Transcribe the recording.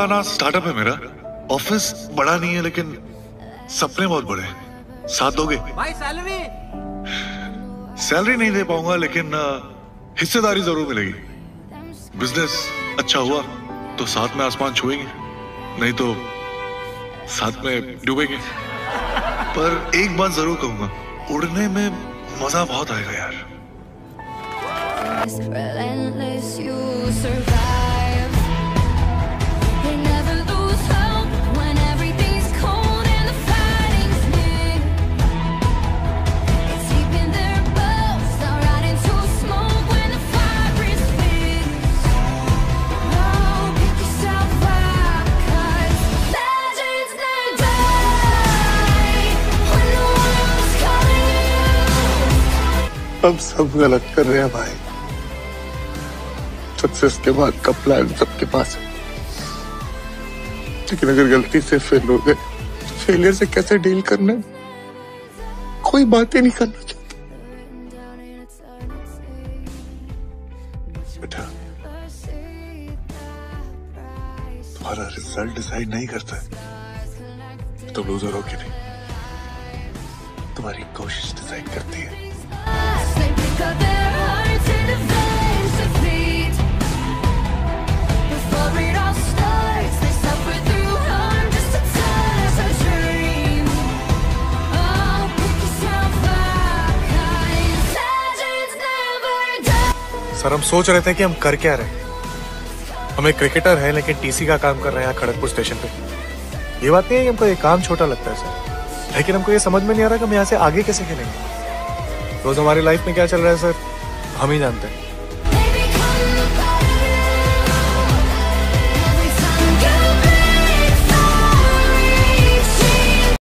पुराना स्टार्टअप है मेरा। ऑफिस बड़ा नहीं है लेकिन सपने बहुत बड़े हैं। साथ दोगे? भाई सैलरी? सैलरी नहीं दे पाऊंगा लेकिन हिस्सेदारी जरूर मिलेगी। बिजनेस अच्छा हुआ तो साथ में आसमान छुएंगे, नहीं तो साथ में डूबेंगे। पर एक बात जरूर कहूंगा, उड़ने में मजा बहुत आएगा यार। हम सब गलत कर रहे हैं भाई। सक्सेस के बाद का प्लान सबके पास है, लेकिन अगर गलती से फेल हो गए तो फेलियर से कैसे डील करना है, कोई बात ही नहीं करना चाहता। बेटा, तुम्हारा रिजल्ट डिसाइड नहीं करता है तो लूजर हो कि नहीं, तुम्हारी कोशिश डिसाइड करती है। सर हम सोच रहे थे कि हम कर क्या रहे हैं। हम एक क्रिकेटर हैं लेकिन टीसी का काम कर रहे हैं यहाँ खड़गपुर स्टेशन पे। ये बात नहीं है कि हमको ये काम छोटा लगता है सर, लेकिन हमको ये समझ में नहीं आ रहा कि हम यहाँ से आगे कैसे खेलेंगे। रोज हमारी लाइफ में क्या चल रहा है सर, हम ही जानते हैं।